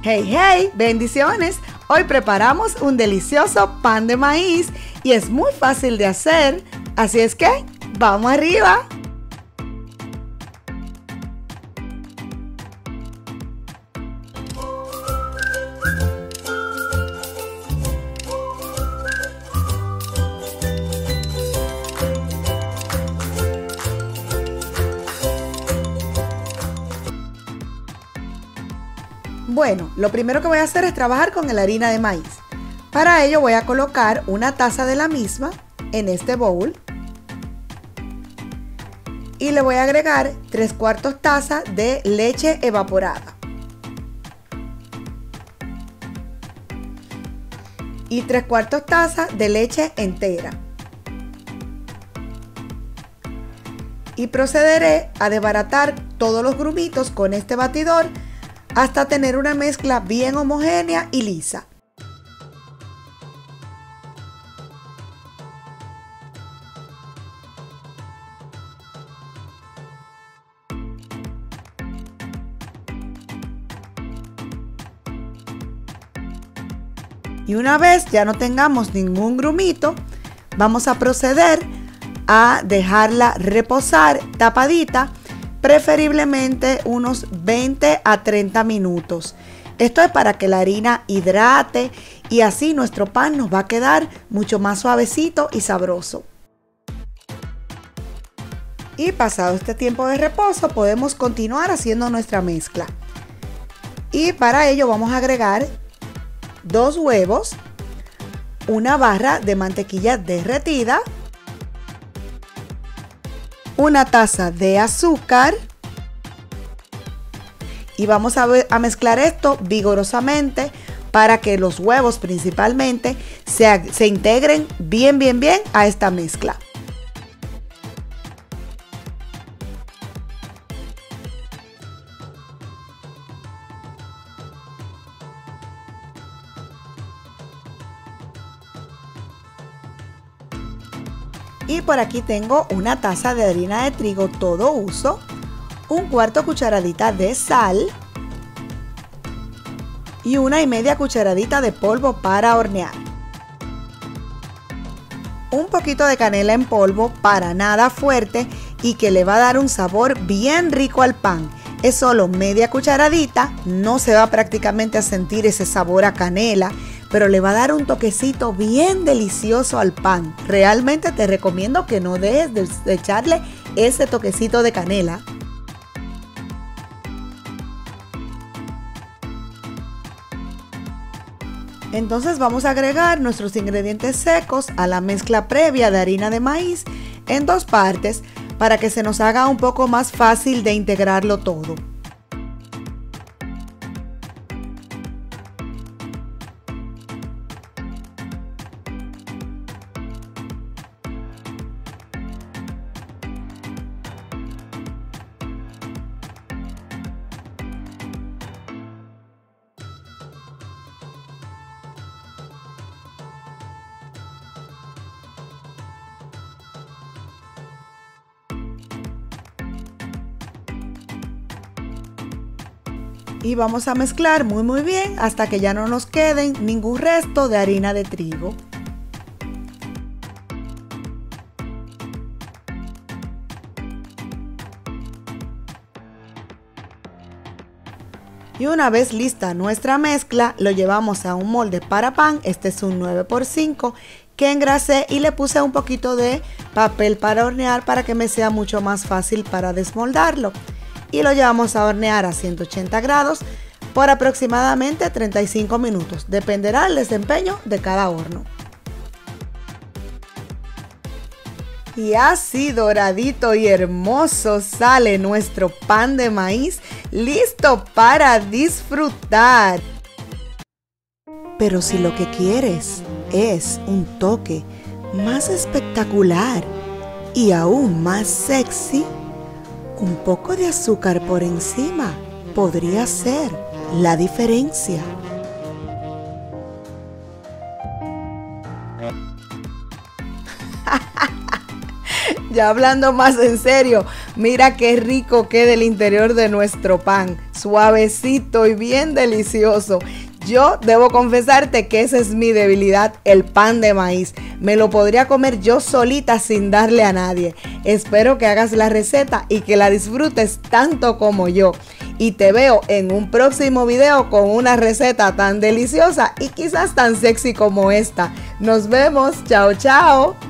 Hey, hey, bendiciones. Hoy preparamos un delicioso pan de maíz y es muy fácil de hacer, así es que ¡vamos arriba! Bueno, lo primero que voy a hacer es trabajar con la harina de maíz. Para ello voy a colocar una taza de la misma en este bowl y le voy a agregar 3/4 taza de leche evaporada y 3/4 taza de leche entera. Y procederé a desbaratar todos los grumitos con este batidor hasta tener una mezcla bien homogénea y lisa. Y una vez ya no tengamos ningún grumito, vamos a proceder a dejarla reposar tapadita, preferiblemente unos 20 a 30 minutos. Esto es para que la harina hidrate y así nuestro pan nos va a quedar mucho más suavecito y sabroso. Y pasado este tiempo de reposo podemos continuar haciendo nuestra mezcla. Y para ello vamos a agregar 2 huevos, una barra de mantequilla derretida, una taza de azúcar y vamos a mezclar esto vigorosamente para que los huevos principalmente se integren bien a esta mezcla. Y por aquí tengo una taza de harina de trigo todo uso, 1/4 cucharadita de sal y 1,5 cucharadita de polvo para hornear. Un poquito de canela en polvo, para nada fuerte y que le va a dar un sabor bien rico al pan. Es solo media cucharadita, no se va prácticamente a sentir ese sabor a canela, pero le va a dar un toquecito bien delicioso al pan. Realmente te recomiendo que no dejes de echarle ese toquecito de canela. Entonces vamos a agregar nuestros ingredientes secos a la mezcla previa de harina de maíz en 2 partes para que se nos haga un poco más fácil de integrarlo todo. Y vamos a mezclar muy bien hasta que ya no nos quede ningún resto de harina de trigo. Y una vez lista nuestra mezcla, lo llevamos a un molde para pan. Este es un 9×5 que engrasé y le puse un poquito de papel para hornear para que me sea mucho más fácil para desmoldarlo. Y lo llevamos a hornear a 180 grados por aproximadamente 35 minutos. Dependerá del desempeño de cada horno. Y así doradito y hermoso sale nuestro pan de maíz, listo para disfrutar. Pero si lo que quieres es un toque más espectacular y aún más sexy, un poco de azúcar por encima podría ser la diferencia. Ya hablando más en serio, Mira qué rico queda el interior de nuestro pan, suavecito y bien delicioso. Yo debo confesarte que esa es mi debilidad, el pan de maíz. Me lo podría comer yo solita sin darle a nadie. Espero que hagas la receta y que la disfrutes tanto como yo. Y te veo en un próximo video con una receta tan deliciosa y quizás tan sexy como esta. Nos vemos, chao chao.